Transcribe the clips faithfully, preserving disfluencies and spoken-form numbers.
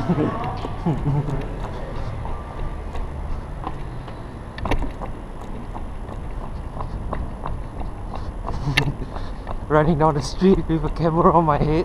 Running down the street with a camera on my head.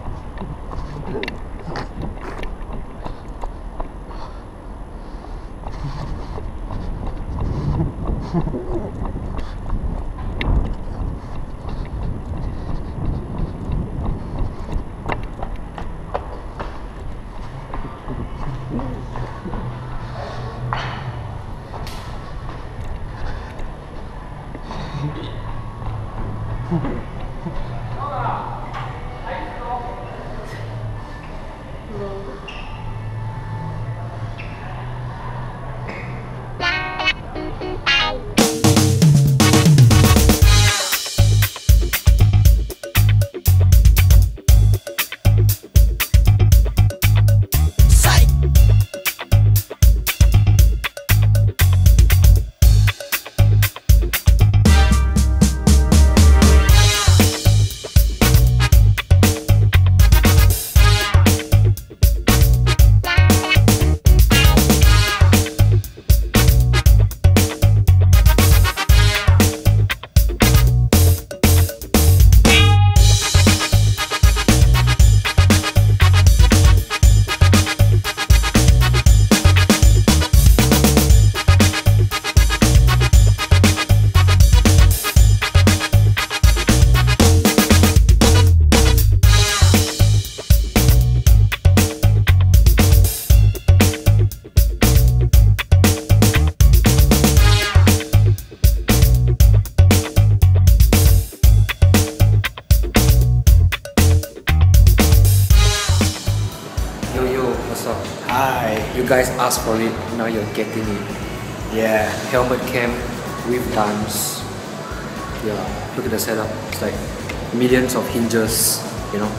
Hi. You guys asked for it, now you're getting it. Yeah. Helmet cam with dance. Yeah, look at the setup. It's like millions of hinges, you know.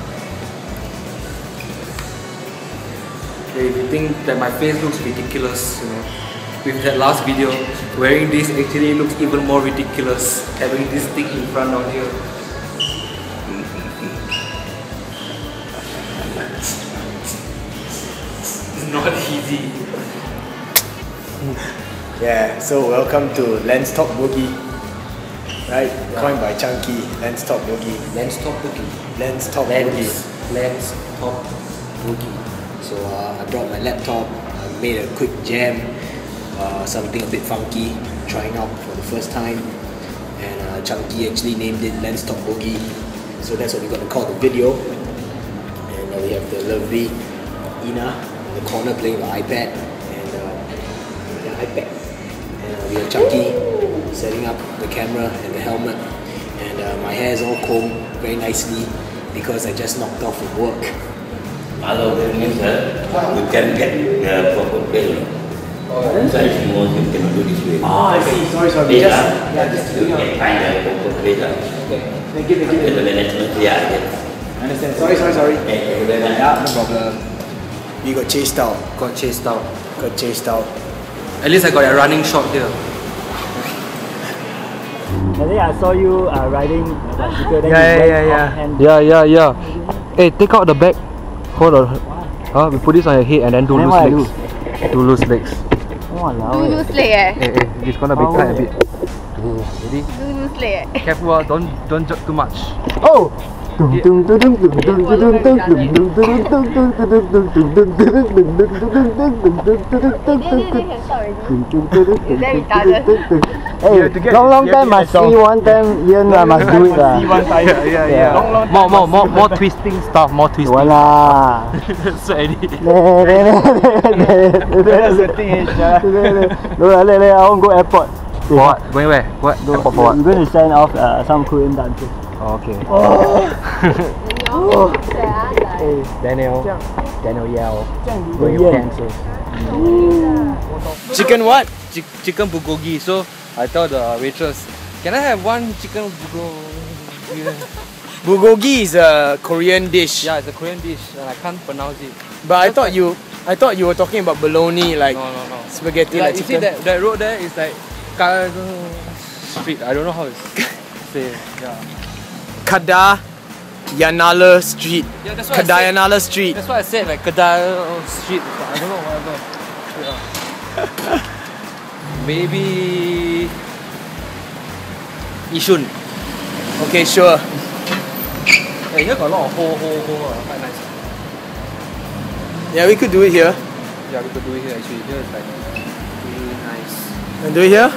Okay, if you think that my face looks ridiculous, you know, with that last video, wearing this actually looks even more ridiculous. Having this thing in front of you. Not easy. Yeah, so welcome to Lens Talk Boogie. Right? Yeah. Coined by Chunky. Lens Talk Boogie. Lens Talk Boogie. Lens Talk Lens, Boogie. Lens Talk Boogie. So uh, I brought my laptop, I made a quick jam, uh, something a bit funky, trying out for the first time. And uh, Chunky actually named it Lens Talk Boogie. So that's what we're going to call the video. And uh, we have the lovely Ina in the corner playing the iPad and uh, the iPad. And uh, we have Chunky setting up the camera and the helmet. And uh, my hair is all combed very nicely because I just knocked off from work. Hello, that means that you can get the proper pay. Sometimes you cannot do this way. Oh, I see. Sorry, sorry. Yeah, Just, yeah, just you can find the proper pay. Okay. Thank you, thank you. The management, yeah, yes. I understand. Sorry, sorry, sorry. Thank you very much. Yeah, no problem. You got chased out. Got chased out. Got chased out. At least I got a running shot here. I think I saw you uh, riding a bicycle. Then Yeah, you yeah, went yeah, off yeah. and Yeah, yeah, yeah. Hey, take out the bag. Hold on. Huh? We put this on your head and then do Then loose what I legs. Do loose legs. Walao Do eh. loose leg eh. Hey, hey, it's gonna be How tight a eh? bit. Ready? Do loose leg eh. Careful, uh, don't don't jerk too much. Oh! Hey, long long time must see, one time Ian uh, must do it lah. Yeah, yeah, yeah. More, more, more, more twisting stuff. More twisting. Wala. So Eddie. That's the thing, no, let, let, I want to go airport. For what? Going where? What? Go, Airport for what? we're going to send off uh, some Korean dancers. Oh, okay. Oh. Hey, Daniel. Daniel Yao. Going Going dancers. Chicken what? Ch chicken bulgogi. So I tell the waitress, can I have one chicken bulgogi? Bulgogi is a Korean dish. Yeah, it's a Korean dish and I can't pronounce it. But I thought you, I thought you were talking about bologna, like No, no, no. spaghetti, Like, like you see chicken. that, that road there is like Ka- Street. I don't know how it's say. Yeah. Kada Yanala Street. Yeah, that's what I said. Kadayanala Street. That's what I said, like Kedai Street. I don't know, whatever. Yeah. Maybe Yishun. Okay, sure. Hey, here got a lot of hole, hole, hole. Uh, quite nice. Yeah, we could do it here. Yeah, we could do it here actually. Here is like really nice. And do it here?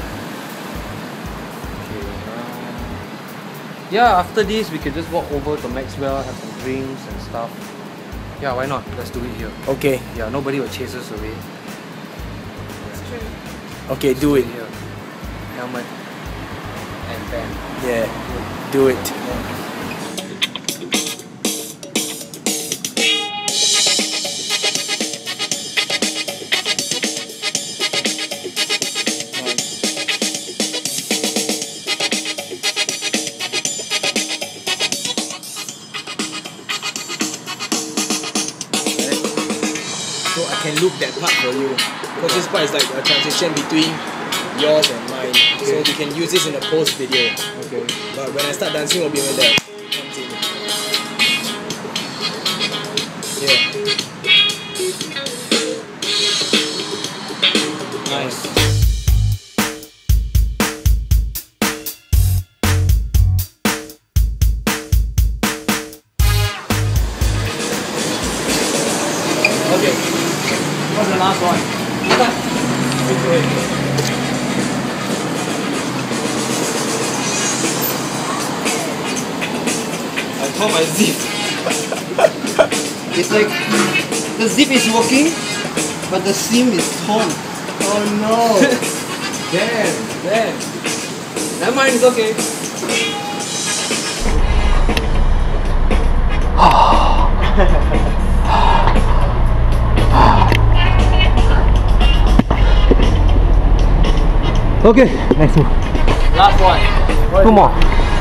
Okay. Um, yeah, after this we can just walk over to Maxwell, have some drinks and stuff. Yeah, why not? Let's do it here. Okay. Yeah, nobody will chase us away. Okay, do it. Here. Helmet and band. Yeah, do it. So I can loop that part for you. Because this part is like a transition between yours and mine. So we can use this in the post video. Okay. But when I start dancing, will be when that comes in. Yeah. Nice. Okay. What's the last one? I tore my zip. It's like the zip is working, but the seam is torn. Oh no! Damn, damn. Never mind, it's okay. Okay, next one. Last one. Two more.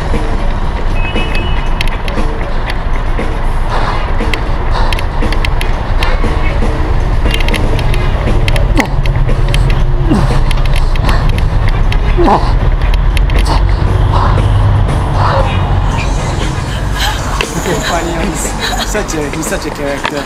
Funny, he's such a he's such a character.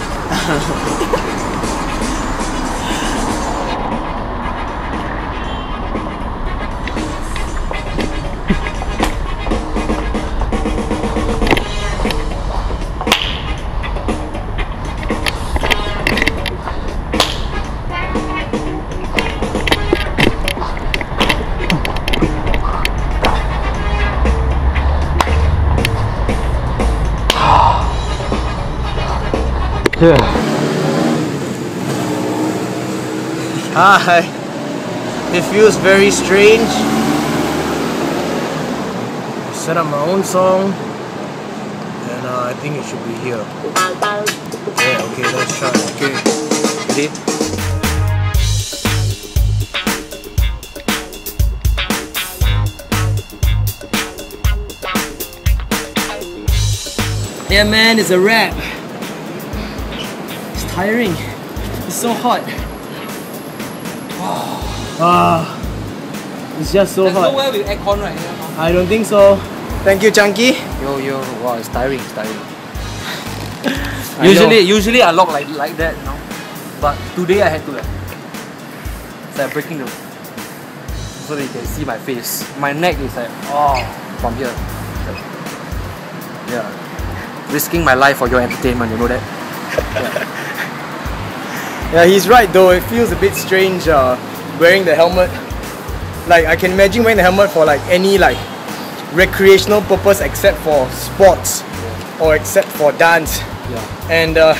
Yeah. Hi. It feels very strange. I set up my own song, and uh, I think it should be here. Yeah. Okay. Let's try. Okay. Ready? Yeah, man, it's a wrap. It's tiring. It's so hot. Ah, it's just so There's hot. nowhere with aircon right here. No? I don't think so. Thank you, Chunky. Yo, yo, wow, it's tiring, it's tiring. I usually, know. usually I lock like like that, you know. But today I had to like, it's like breaking the, so that you can see my face. My neck is like, oh, from here. Like, yeah, risking my life for your entertainment. You know that? Yeah, he's right though. It feels a bit strange uh, wearing the helmet. Like I can imagine wearing the helmet for like any like recreational purpose except for sports Yeah. or except for dance. Yeah. And uh,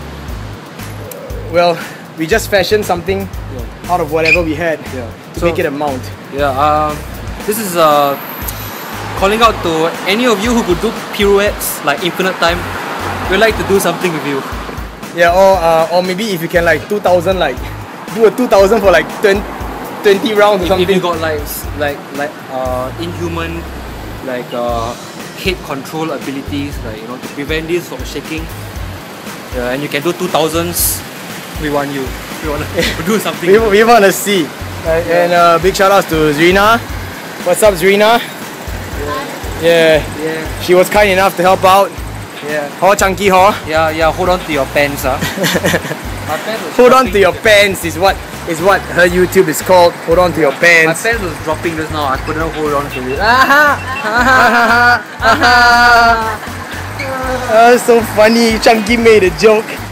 well, we just fashioned something Yeah. out of whatever we had Yeah. to So- make it a mount. Yeah. Um, this is uh calling out to any of you who could do pirouettes like infinite time. We'd like to do something with you. Yeah, or uh, or maybe if you can like two thousand, like do a two thousand for like twenty rounds or If, something. if you got like s- like like uh inhuman like uh head control abilities, like you know, to prevent this from shaking. Yeah, and you can do two thousands. We want you. We want to do something. We, we want to see. Uh, And uh, big shout outs to Zrina. What's up, Zrina? Yeah. Yeah. She was kind enough to help out. Yeah. Ho chunky ho. Yeah, yeah, hold on to your pants, ah. My pants was Hold on dropping to your just- pants is what is what her YouTube is called. Hold on to your My pants. pants was dropping just now. I couldn't hold on to it. Aha! Aha! Ah, so funny. Chunky made a joke.